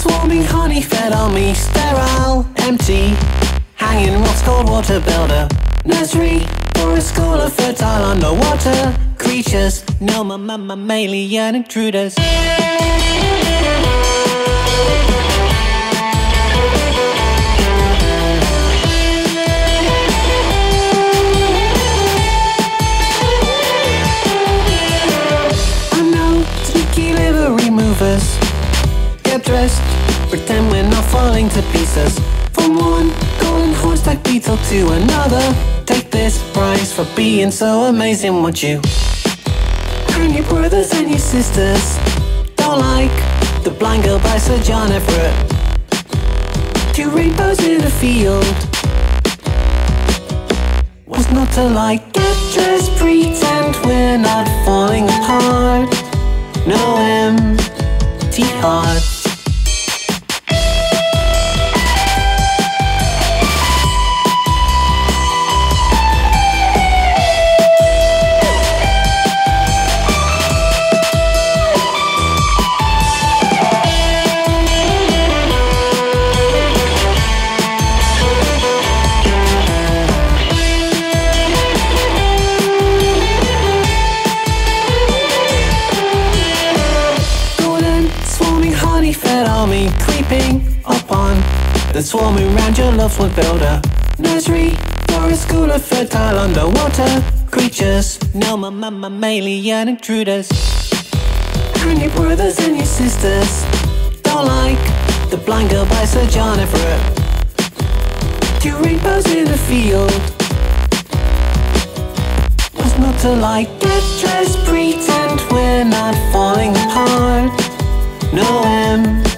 Swarming honey fed on me, sterile, empty. Hanging rocks called water builder. Nursery for a school of fertile underwater creatures. No mammalian intruders. Movers, get dressed, pretend we're not falling to pieces. From one golden horse-like beetle to another, take this prize for being so amazing, won't you? And your brothers and your sisters don't like the blind girl by Sir John Everett. Two rainbows in a field, what's not to like? Get dressed, pretend we're not falling apart. No empty hearts. Fed on me, creeping upon the swarming round your loved one builder. Nursery for a school of fertile underwater creatures. No mammalian intruders. And your brothers and your sisters don't like the blind girl by Sir John Everett. Two rainbows in a field, what's not to like? Get dressed, pretend we're not falling apart. No empty